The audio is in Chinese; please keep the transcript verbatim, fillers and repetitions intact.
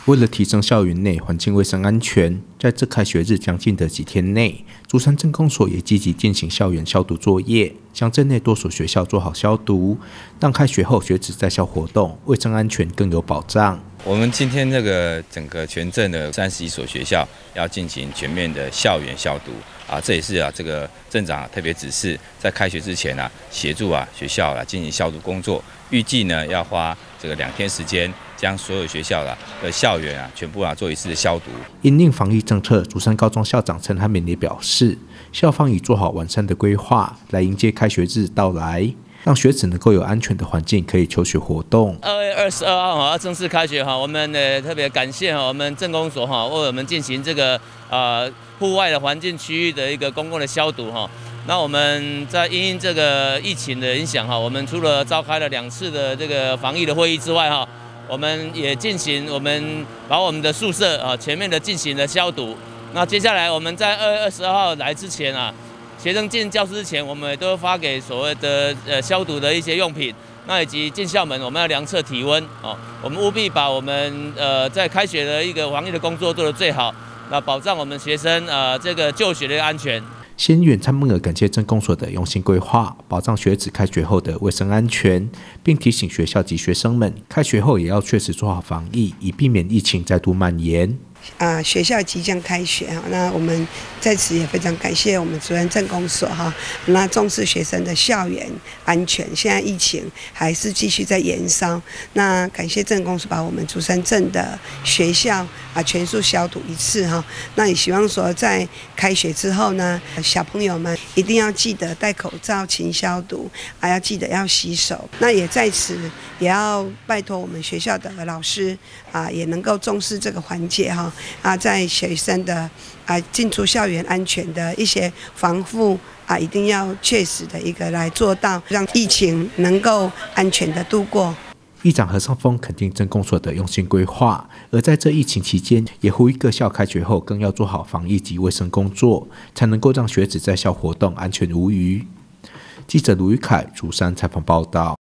为了提升校园内环境卫生安全，在这开学日将近的几天内，竹山镇公所也积极进行校园消毒作业，向镇内多所学校做好消毒，让开学后学子在校活动卫生安全更有保障。 我们今天这个整个全镇的三十一所学校要进行全面的校园消毒啊，这也是啊这个镇长特别指示，在开学之前啊，协助啊学校啊进行消毒工作，预计呢要花这个两天时间，将所有学校啊的校园啊全部啊做一次的消毒。 因应防疫政策，竹山高中校长陈汉敏也表示，校方已做好完善的规划，来迎接开学日到来，让学子能够有安全的环境可以求学活动。 二月二十二号哈要正式开学哈，我们呢特别感谢哈我们镇公所哈为我们进行这个呃户外的环境区域的一个公共的消毒哈。那我们在因应这个疫情的影响哈，我们除了召开了两次的这个防疫的会议之外哈，我们也进行我们把我们的宿舍啊全面的进行了消毒。那接下来我们在二月二十二号来之前啊。学生进教室之前，我们也都发给所谓的呃消毒的一些用品，那以及进校门我们要量测体温哦，我们务必把我们呃在开学的一个防疫的工作做得最好，那保障我们学生呃这个就学的安全。 先远参梦尔感谢镇公所的用心规划，保障学子开学后的卫生安全，并提醒学校及学生们，开学后也要确实做好防疫，以避免疫情再度蔓延。 啊，学校即将开学哈，那我们在此也非常感谢我们竹山镇公所哈，那重视学生的校园安全。现在疫情还是继续在延烧，那感谢镇公所把我们竹山镇的学校啊全数消毒一次哈。那也希望说在开学之后呢，小朋友们一定要记得戴口罩、勤消毒，还要记得要洗手。那也在此也要拜托我们学校的老师啊，也能够重视这个环节哈。啊，在学生的啊进出校园安全的一些防护啊，一定要确实的一个来做到，让疫情能够安全的度过。 议长何尚峰肯定镇公所的用心规划，而在这疫情期间，也呼吁各校开学后更要做好防疫及卫生工作，才能够让学子在校活动安全无虞。记者卢宇凯竹山采访报道。